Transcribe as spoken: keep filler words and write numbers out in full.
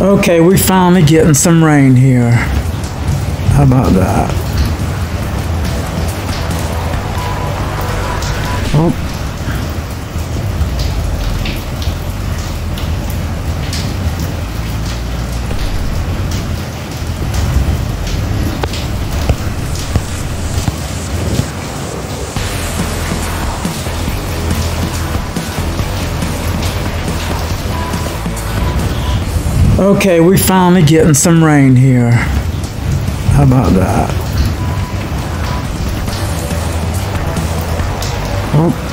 Okay, we finally getting some rain here. How about that? Oh. Okay, we finally getting some rain here. How about that? Oh.